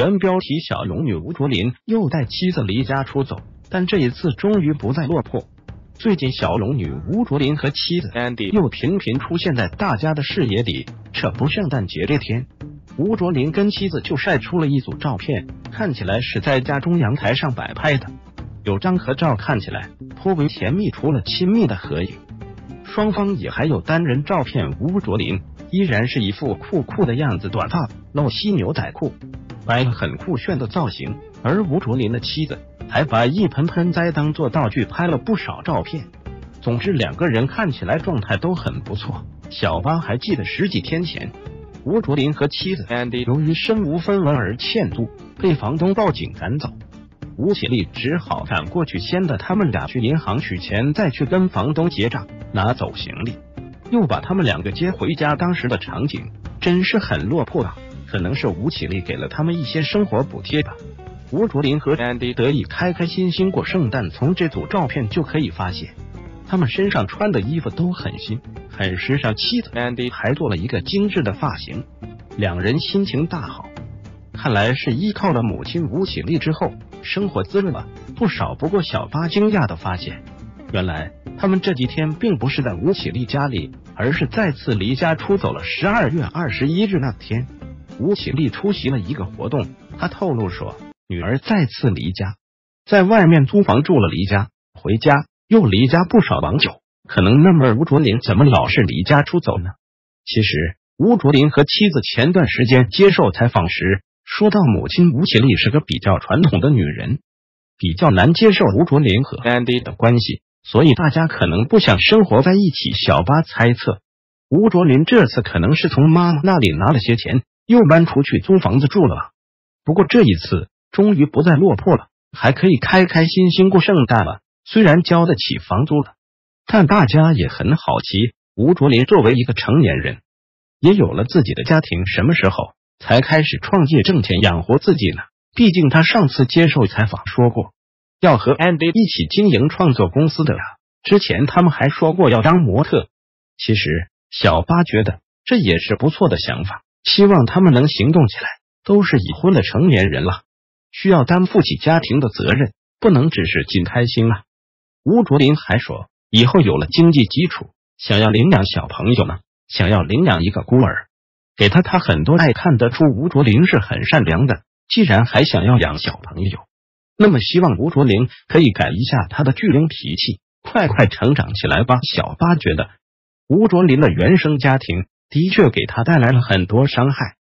原标题小龙女吴卓林又带妻子离家出走，但这一次终于不再落魄。最近小龙女吴卓林和妻子 Andy 又频频出现在大家的视野里，这不圣诞节这天，吴卓林跟妻子就晒出了一组照片，看起来是在家中阳台上摆拍的，有张合照看起来颇为甜蜜，除了亲密的合影，双方也还有单人照片。吴卓林依然是一副酷酷的样子，短发露膝牛仔裤，摆了很酷炫的造型，而吴卓林的妻子还把一盆盆栽当做道具拍了不少照片。总之两个人看起来状态都很不错。小八还记得十几天前，吴卓林和妻子 Andy 由于身无分文而欠租，被房东报警赶走。吴启立只好赶过去，先带他们俩去银行取钱，再去跟房东结账，拿走行李，又把他们两个接回家。当时的场景真是很落魄啊，可能是吴启立给了他们一些生活补贴吧。吴卓林和 Andy 得以开开心心过圣诞，从这组照片就可以发现，他们身上穿的衣服都很新很时尚，妻子 Andy 还做了一个精致的发型，两人心情大好。看来是依靠了母亲吴启立之后，生活滋润了不少。不过小八惊讶的发现，原来他们这几天并不是在吴启立家里，而是再次离家出走了。12月21日那天，吴启立出席了一个活动，他透露说女儿再次离家，在外面租房住了，离家回家又离家不少往久，可能纳闷吴卓林怎么老是离家出走呢？其实吴卓林和妻子前段时间接受采访时说到，母亲吴启立是个比较传统的女人，比较难接受吴卓林和 Andy 的关系，所以大家可能不想生活在一起。小八猜测吴卓林这次可能是从妈妈那里拿了些钱，又搬出去租房子住了吧。不过这一次终于不再落魄了，还可以开开心心过圣诞了。虽然交得起房租了，但大家也很好奇，吴卓林作为一个成年人，也有了自己的家庭，什么时候才开始创业挣钱养活自己呢？毕竟他上次接受采访说过要和 Andy 一起经营创作公司的呀，之前他们还说过要当模特。其实小八觉得这也是不错的想法，希望他们能行动起来。都是已婚的成年人了，需要担负起家庭的责任，不能只是尽开心啊。吴卓林还说以后有了经济基础，想要领养小朋友呢，想要领养一个孤儿，给他很多爱。看得出吴卓林是很善良的，既然还想要养小朋友，那么希望吴卓林可以改一下他的巨婴脾气，快快成长起来吧。小八觉得吴卓林的原生家庭的确给他带来了很多伤害，